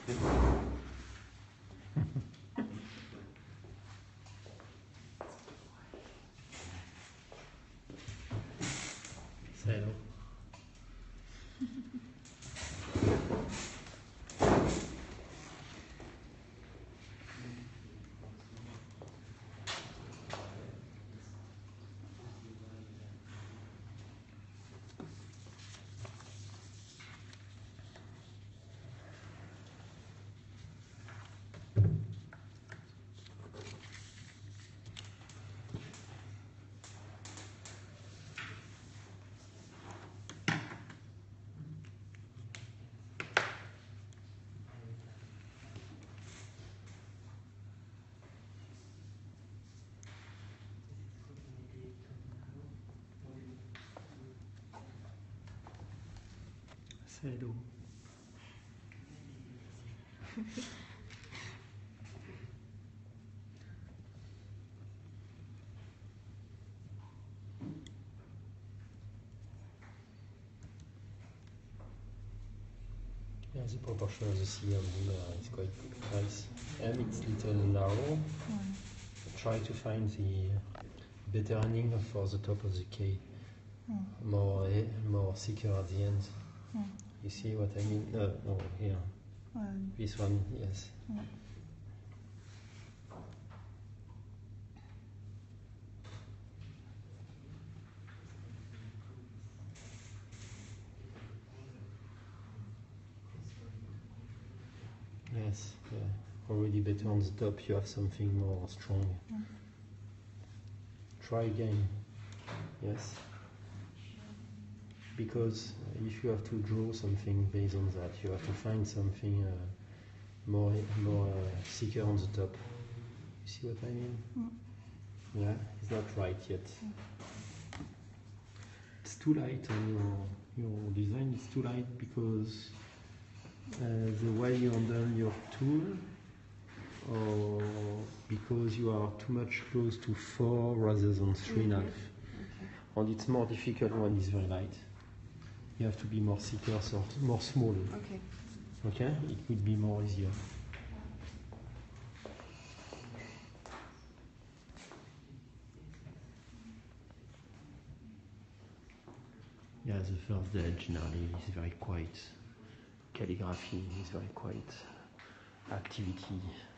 Say hello. Say hello. Yeah, the proportion of the sea and blue is quite nice, and it's little narrow. Try to find the better ending for the top of the K, more thicker at the end. You see what I mean? No, here. This one, yes. Yes, yeah. Already better on the top, you have something more strong. Try again. Yes. Because if you have to draw something based on that, you have to find something more thicker on the top. You see what I mean? Yeah, it's not right yet. It's too light on your design. It's too light because the way you handle your tool, or because you are too much close to 4 rather than 3.5. And it's more difficult when it's very light. You have to be more thicker, so more small. Okay, it would be more easier. Yeah, the first day generally is very quiet. Calligraphy is very quiet activity.